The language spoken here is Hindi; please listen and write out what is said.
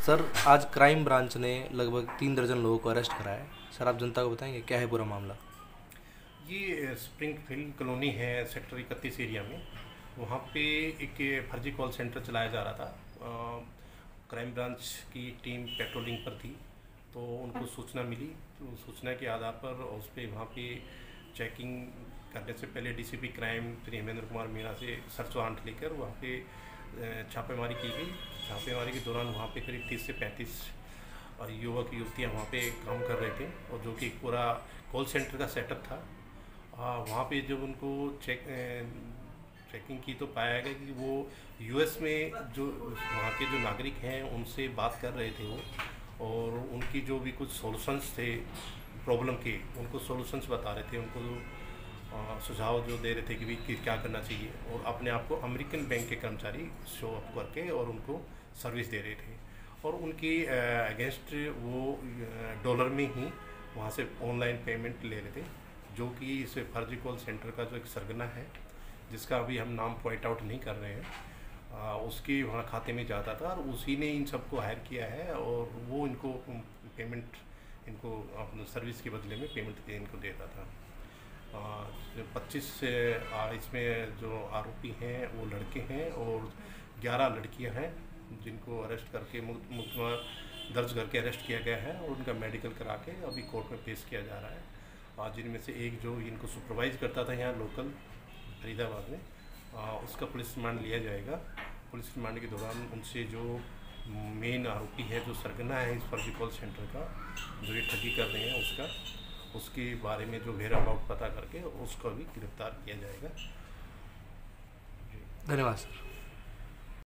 सर, आज क्राइम ब्रांच ने लगभग 3 दर्जन लोगों को अरेस्ट करा है। सर, आप जनता को बताएंगे क्या है पूरा मामला? ये स्प्रिंगफील्ड कॉलोनी है सेक्टर 31 एरिया में। वहाँ पे एक फर्जी कॉल सेंटर चलाया जा रहा था। क्राइम ब्रांच की टीम पेट्रोलिंग पर थी, तो उनको सूचना मिली। तो सूचना के आधार पर उस पर वहाँ पे चेकिंग करने से पहले डीसीपी क्राइम श्री हेमेंद्र कुमार मीणा से सर्च वारंट लेकर वहाँ पे छापेमारी की गई। छापेमारी के दौरान वहाँ पे करीब 30 से 35 और युवक युवतियाँ वहाँ पे काम कर रहे थे, और जो कि पूरा कॉल सेंटर का सेटअप था। वहाँ पे जब उनको चेकिंग की तो पाया गया कि वो यूएस में जो वहाँ के जो नागरिक हैं उनसे बात कर रहे थे वो, और उनकी जो भी कुछ सॉल्यूशंस थे प्रॉब्लम के, उनको सॉल्यूशंस बता रहे थे, उनको सुझाव जो दे रहे थे कि भाई क्या करना चाहिए, और अपने आप को अमेरिकन बैंक के कर्मचारी शो अप करके और उनको सर्विस दे रहे थे। और उनकी अगेंस्ट वो डॉलर में ही वहाँ से ऑनलाइन पेमेंट ले रहे थे, जो कि इस फर्जी कॉल सेंटर का जो एक सरगना है, जिसका अभी हम नाम पॉइंट आउट नहीं कर रहे हैं, उसके वहाँ खाते में जाता था, और उसी ने इन सबको हायर किया है, और वो इनको पेमेंट, इनको अपने सर्विस के बदले में पेमेंट इनको देता था। 25 इसमें जो आरोपी हैं वो लड़के हैं, और 11 लड़कियां हैं जिनको अरेस्ट करके मुकदमा दर्ज करके अरेस्ट किया गया है, और उनका मेडिकल करा के अभी कोर्ट में पेश किया जा रहा है। जिनमें से एक जो इनको सुपरवाइज करता था यहाँ लोकल फरीदाबाद में, उसका पुलिस रिमांड लिया जाएगा। पुलिस रिमांड के दौरान उनसे जो मेन आरोपी है, जो सरगना है इस फर्जी कॉल सेंटर का, जो ये ठगी कर रहे हैं, उसके बारे में जो वेयर अबाउट पता करके उसको भी गिरफ्तार किया जाएगा। धन्यवाद सर।